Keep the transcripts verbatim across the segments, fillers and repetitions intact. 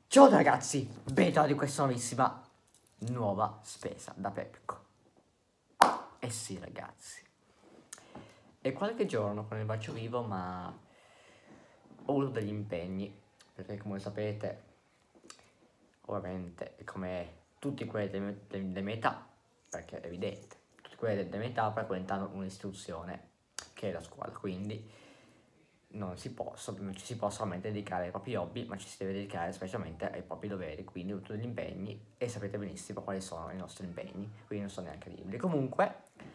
Ciao ragazzi, bentornati in questa nuovissima nuova spesa da Pepco. Eh sì ragazzi, è qualche giorno che non ne faccio vivo, ma ho avuto degli impegni, perché come sapete, ovviamente, come tutti quelli delle, delle, delle mie età, perché è evidente, tutti quelli delle mie età frequentano un'istituzione che è la scuola, quindi non si può, non ci si può solamente dedicare ai propri hobby, ma ci si deve dedicare specialmente ai propri doveri, quindi tutti gli impegni, e sapete benissimo quali sono i nostri impegni, quindi non sono neanche libri. Comunque,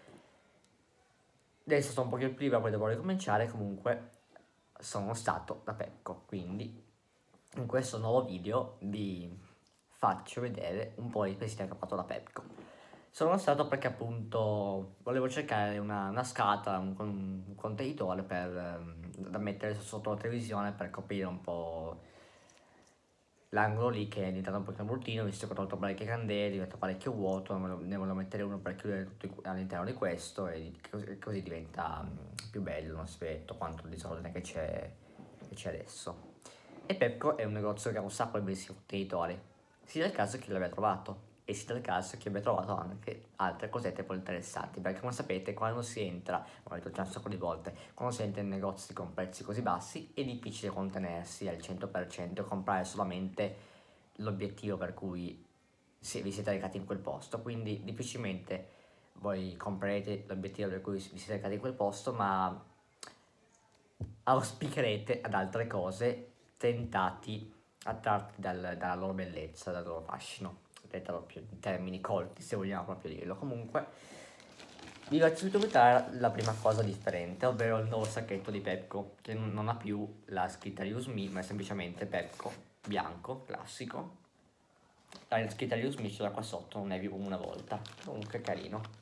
adesso sto un pochino più libero, poi devo ricominciare. Comunque sono stato da Pepco, quindi in questo nuovo video vi faccio vedere un po' i prestiti che ho fatto da Pepco. Sono stato perché appunto volevo cercare una, una scatola, un, un contenitore per, ehm, da mettere sotto la televisione per coprire un po' l'angolo lì, che è diventato un pochino bruttino, visto che ho tolto parecchie candele, è diventato parecchio vuoto, ne volevo, ne volevo mettere uno per chiudere tutto all'interno di questo, e così, così diventa um, più bello, non si vede tutto quanto il disordine che c'è adesso. E Pepco è un negozio che ha un sacco di bellissimi contenitori, sia del caso che l'abbia trovato, e sia del caso che abbia trovato anche altre cosette poi interessanti, perché come sapete quando si entra, come ho detto già un sacco di volte, quando si entra in negozi con prezzi così bassi è difficile contenersi al cento per cento e comprare solamente l'obiettivo per cui vi siete recati in quel posto, quindi difficilmente voi comprerete l'obiettivo per cui vi siete recati in quel posto, ma auspicherete ad altre cose, tentati, attratti dal, dalla loro bellezza, dal loro fascino, detto proprio in termini colti, se vogliamo proprio dirlo. Comunque vi faccio subito notare la prima cosa differente, ovvero il nuovo sacchetto di Pepco, che non ha più la scritta Use Me, ma è semplicemente Pepco, bianco, classico. La scritta Use Me ce l'ha qua sotto, non è più come una volta, comunque carino.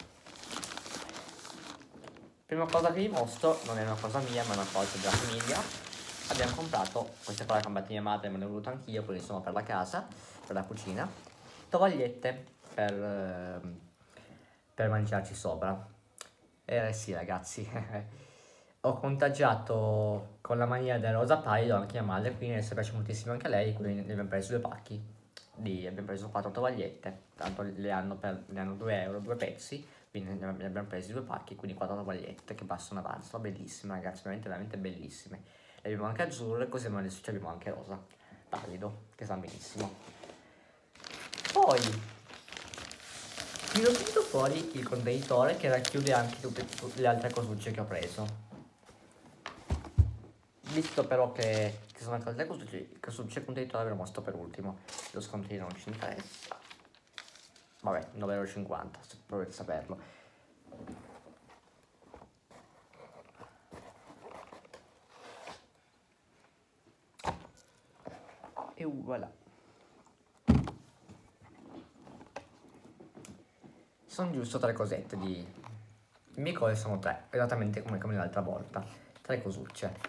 Prima cosa che vi mostro non è una cosa mia, ma è una cosa della famiglia. Abbiamo comprato, queste qua le ha comprate mia madre, me le ho volute anch'io, quindi sono per la casa, per la cucina, tovagliette per, eh, per mangiarci sopra. Eh sì ragazzi, ho contagiato con la mania del rosa pallido anche mia madre, quindi adesso piace moltissimo anche a lei, quindi ne abbiamo preso due pacchi, di, abbiamo preso quattro tovagliette, tanto le hanno, per, le hanno due euro, due pezzi, quindi ne abbiamo presi due pacchi, quindi quattro tovagliette che passano avanti. Sono bellissime ragazzi, veramente veramente bellissime. Le abbiamo anche azzurre, così adesso abbiamo anche rosa pallido, che sta benissimo. Poi mi ho venuto fuori il contenitore che racchiude anche tutte, tutte le altre cosucce che ho preso. Visto però che, che sono anche altre cosucce, cosucce, il contenitore ve lo mostro per ultimo. Lo scontrino non ci interessa. Vabbè, nove euro e cinquanta, se volete saperlo. E voilà. Sono giusto tre cosette di... Le mie cose sono tre, esattamente come, come l'altra volta. Tre cosucce.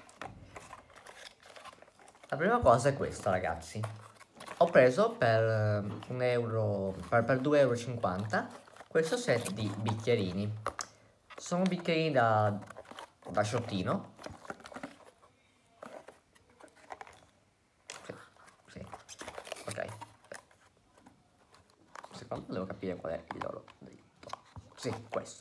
La prima cosa è questa ragazzi. Ho preso per un euro, per, per due euro e cinquanta questo set di bicchierini. Sono bicchierini da, da sciottino. Sì, sì, ok. Secondo me devo capire qual è il loro dritto. Sì, questo.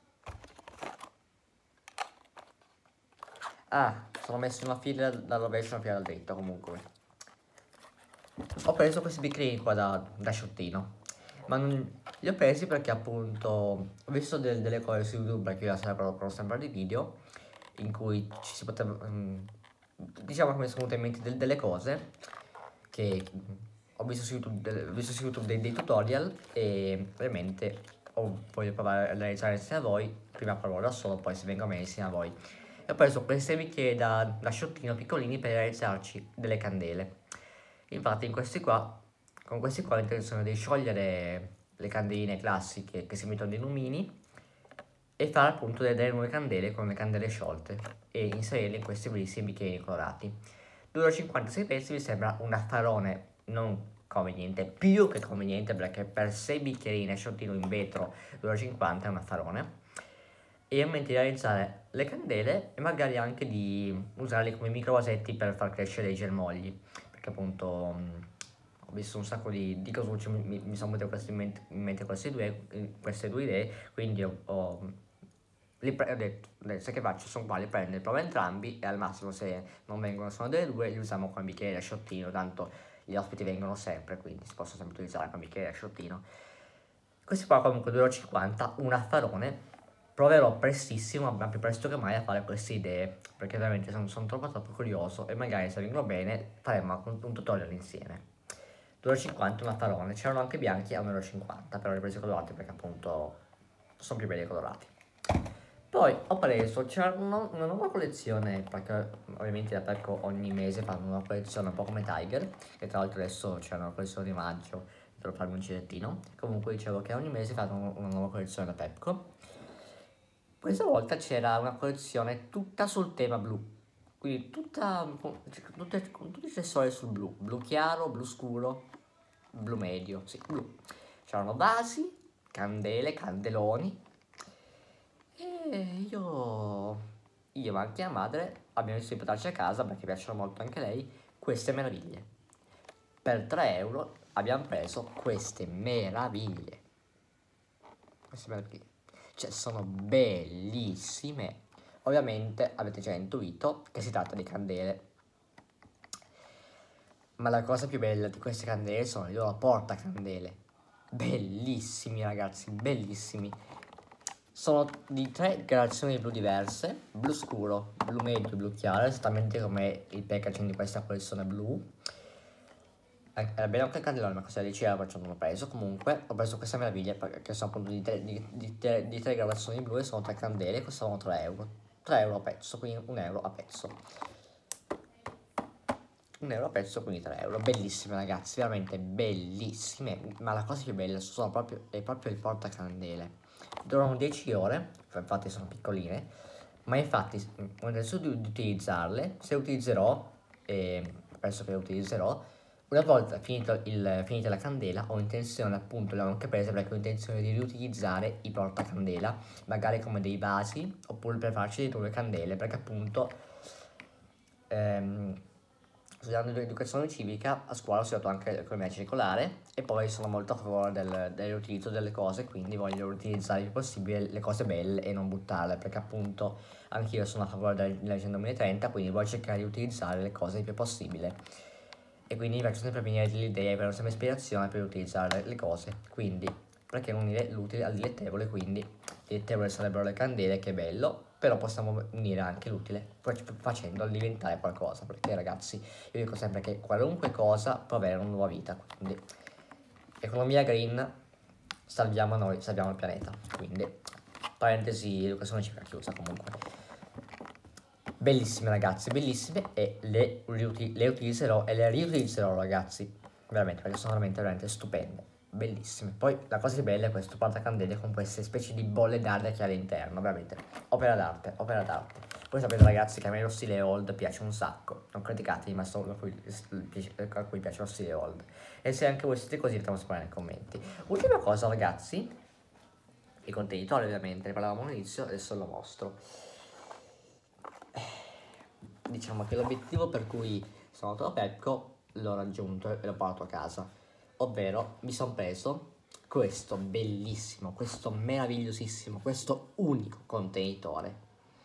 Ah, sono messo in una fila dal rovescio e una fila dal dritto comunque. Ho preso questi bicchierini qua da, da sciottino, ma non, li ho presi perché appunto ho visto del, delle cose su YouTube, perché io la sera proprio sempre di video in cui ci si poteva, um, diciamo che mi sono venute in mente del, delle cose che ho visto su YouTube, del, ho visto su YouTube dei, dei tutorial, e veramente ho, voglio provare a realizzare insieme a voi. Prima provo da solo, poi se vengo a me insieme a voi. E ho preso questi bicchieri da, da sciottino piccolini per realizzarci delle candele. Infatti in questi qua, con questi qua, l'intenzione è di sciogliere le candeline classiche che si mettono nei lumini e fare appunto delle nuove candele con le candele sciolte e inserirle in questi bellissimi bicchieri colorati. due euro e cinquantasei pezzi mi sembra un affarone non conveniente, più che conveniente, perché per sei bicchierini sciottino in vetro due euro e cinquanta è un affarone. E in mente di realizzare le candele e magari anche di usarli come micro vasetti per far crescere i germogli, perché che appunto mh, ho visto un sacco di, di cosucci, mi, mi, mi sono venute queste in mente, in mente queste, due, queste due idee, quindi ho, ho, li pre- ho detto, sai che faccio, sono qua, li prendo, li provo entrambi e al massimo se non vengono sono delle due li usiamo come bicchiere a sciottino, tanto gli ospiti vengono sempre, quindi si possono sempre utilizzare come bicchiere a sciottino. Questi qua comunque due euro e cinquanta, un affarone. Proverò prestissimo, ma più presto che mai, a fare queste idee, perché veramente sono, sono troppo troppo curioso e magari se vengono bene faremo un, un tutorial insieme. due euro e cinquanta un affarone, c'erano anche bianchi a uno euro e cinquanta, però li ho presi colorati perché appunto sono più belli colorati. Poi ho preso, c'era una, una nuova collezione, perché ovviamente da Pepco ogni mese fanno una collezione un po' come Tiger, e tra l'altro adesso c'è una collezione di maggio, devo farmi un cirettino. Comunque dicevo che ogni mese fanno una nuova collezione da Pepco. Questa volta c'era una collezione tutta sul tema blu, quindi tutta, con, tutte, con tutti i accessori sul blu, blu chiaro, blu scuro, blu medio, sì, blu. C'erano vasi, candele, candeloni, e io, io ma anche mia madre abbiamo deciso di portarci a casa, perché piacciono molto anche lei, queste meraviglie. Per tre euro abbiamo preso queste meraviglie. Queste meraviglie. Cioè, sono bellissime. Ovviamente avete già intuito che si tratta di candele. Ma la cosa più bella di queste candele sono i loro portacandele. Bellissimi ragazzi, bellissimi. Sono di tre gradazioni blu diverse, blu scuro, blu medio e blu chiaro, esattamente come il packaging di questa collezione blu. Era bene anche il candelone, ma cosa dici? Perciò non l'ho preso. Comunque ho preso questa meraviglia che sono appunto di tre, di, di, di, di tre gradazioni blu e sono tre candele, costavano tre euro. tre euro a pezzo, quindi un euro a pezzo. un euro a pezzo, quindi tre euro. Bellissime ragazzi, veramente bellissime. Ma la cosa più bella sono proprio, è proprio il portacandele. Durano dieci ore, infatti sono piccoline, ma infatti ho intenzione di, di utilizzarle. Se utilizzerò, e penso che le utilizzerò, una volta finito il, finita la candela, ho intenzione, appunto, le ho anche prese perché ho intenzione di riutilizzare i portacandela, magari come dei vasi, oppure per farci due candele, perché appunto ehm, studiando l'educazione civica a scuola ho studiato anche l'economia circolare e poi sono molto a favore del, dell'utilizzo delle cose, quindi voglio utilizzare il più possibile le cose belle e non buttarle, perché appunto anch'io sono a favore dell'agenda duemilatrenta, quindi voglio cercare di utilizzare le cose il più possibile. E quindi mi faccio sempre venire delle idee, per sempre ispirazione per utilizzare le cose, quindi perché non unire l'utile al dilettevole, quindi dilettevole sarebbero le candele, che bello, però possiamo unire anche l'utile facendolo diventare qualcosa, perché ragazzi io dico sempre che qualunque cosa può avere una nuova vita, quindi economia green, salviamo noi, salviamo il pianeta, quindi parentesi, educazione civica chiusa comunque. Bellissime ragazzi, bellissime, e le, riuti le utilizzerò e le riutilizzerò ragazzi, veramente, perché sono veramente veramente stupende, bellissime. Poi la cosa più bella è questo portacandele con queste specie di bolle d'aria che ha all'interno, veramente opera d'arte, opera d'arte. Voi sapete ragazzi che a me lo stile old piace un sacco, non criticatemi, ma solo a cui, a cui piace lo stile old. E se anche voi siete così, fatemi sapere nei commenti. Ultima cosa ragazzi, i contenitori ovviamente, ne parlavamo all'inizio, adesso lo mostro. Diciamo che l'obiettivo per cui sono andato a Pepco l'ho raggiunto e l'ho portato a casa, ovvero mi sono preso questo bellissimo, questo meravigliosissimo, questo unico contenitore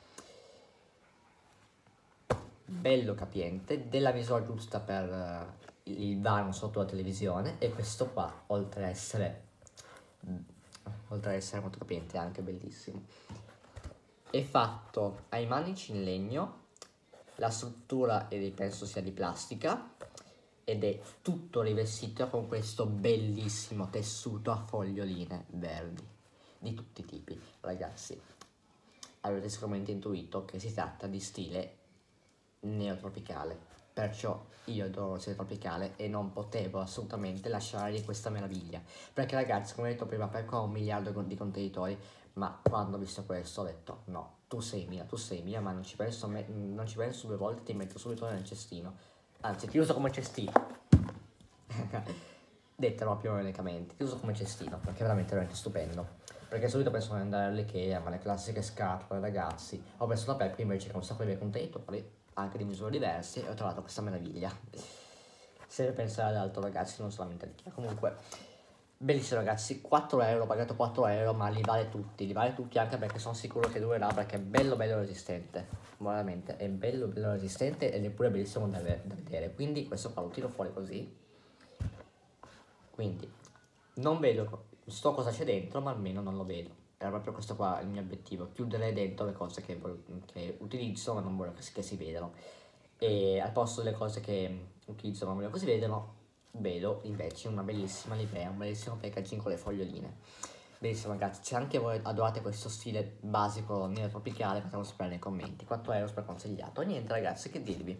bello capiente, della misura giusta per uh, il vano sotto la televisione, e questo qua, oltre a essere oltre ad essere molto capiente, è anche bellissimo. È fatto ai manici in legno, la struttura è, penso sia di plastica, ed è tutto rivestito con questo bellissimo tessuto a foglioline verdi di tutti i tipi. Ragazzi, avete sicuramente intuito che si tratta di stile neotropicale, perciò io adoro il stile tropicale e non potevo assolutamente lasciare questa meraviglia, perché ragazzi, come ho detto prima, Pepco ha un miliardo di contenitori, ma quando ho visto questo ho detto no, tu sei mia, tu sei mia, ma non ci penso, non ci penso due volte, ti metto subito nel cestino, anzi ti uso come cestino. Detta proprio ironicamente, ti uso come cestino, perché è veramente veramente stupendo. Perché solito penso di andare all'Ikea, ma le classiche scatole, ragazzi, ho preso la Pepco invece che ha un sacco di bei contenitori, anche di misure diverse, e ho trovato questa meraviglia. se deve pensare ad altro ragazzi, non solamente al Kia. Comunque bellissimo ragazzi, quattro euro, ho pagato quattro euro, ma li vale tutti, li vale tutti anche perché sono sicuro che durerà, perché è bello bello resistente, veramente, è bello bello resistente ed è pure bellissimo da, da vedere. Quindi questo qua lo tiro fuori così, quindi non vedo, so cosa c'è dentro, ma almeno non lo vedo. Era proprio questo qua il mio obiettivo, chiudere dentro le cose che, che utilizzo ma non voglio che, che si vedano, e al posto delle cose che utilizzo ma non voglio che si vedano, vedo invece una bellissima livrea, un bellissimo packaging con le foglioline. Bellissimo ragazzi, se anche voi adorate questo stile basico nero tropicale, fatelo sapere nei commenti. Quattro euro super consigliato. E niente ragazzi, che dirvi,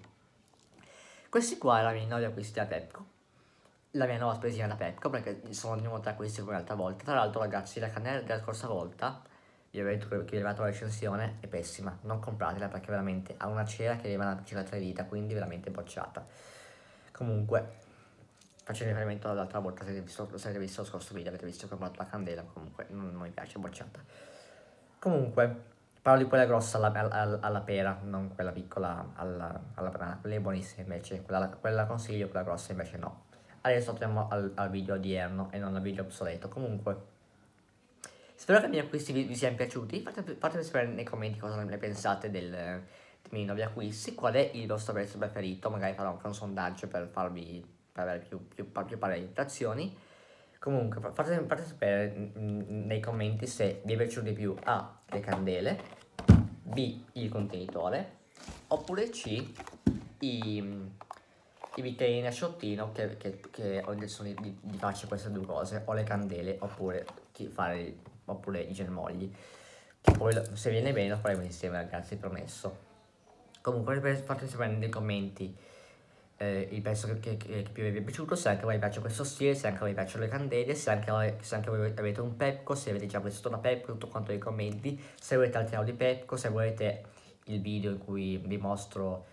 questi qua erano i miei nuovi acquisti da Pepco, la mia nuova spesina da Pepco, perché sono di nuovo tre acquisti come l'altra volta. Tra l'altro ragazzi, la cannella della scorsa volta, vi avevo detto che vi avevo fatto la recensione, è pessima, non compratela perché veramente ha una cera che arriva una cera tre dita, quindi veramente bocciata. Comunque, facendo riferimento all'altra volta, se avete visto, se avete visto lo scorso video, avete visto che ho comprato la candela, comunque non, non mi piace, è bocciata. Comunque, parlo di quella grossa alla, alla, alla pera, non quella piccola alla, alla banana, quella è buonissima invece, quella, quella consiglio, quella grossa invece no. Adesso torniamo al, al video odierno e non al video obsoleto. Comunque, spero che i miei acquisti vi, vi siano piaciuti, fatemi, fatemi sapere nei commenti cosa ne pensate del, dei miei nuovi acquisti, qual è il vostro prezzo preferito, magari farò anche un sondaggio per farvi, per avere più, più, più partecipazioni. Comunque fate, fate sapere nei commenti se vi è piaciuto di più A, le candele, B, il contenitore, oppure C, i, i bicchierini a sciottino che, che, che ho intenzione di, di farci queste due cose, o le candele oppure, fare, oppure i germogli, che poi se viene bene lo faremo insieme ragazzi, promesso. Comunque fate sapere nei commenti eh, il pezzo che, che, che più vi è piaciuto, se anche a voi piace questo stile, se anche a voi piacciono le candele, se anche, voi, se anche voi avete un Pepco, se avete già questo da Pepco, tutto quanto nei commenti, se volete altri audio di Pepco, se volete il video in cui vi mostro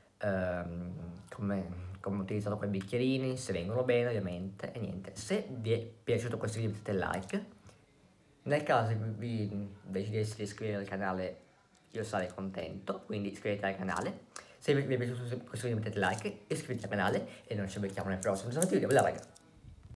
ehm, come, come ho utilizzato quei bicchierini, se vengono bene ovviamente, e niente. Se vi è piaciuto questo video mettete like, nel caso vi, vi decideste di iscrivervi al canale io sarei contento, quindi iscrivetevi al canale. Se vi è piaciuto questo video mettete like, iscrivetevi al canale e noi ci becchiamo nel prossimo video. Bella raga!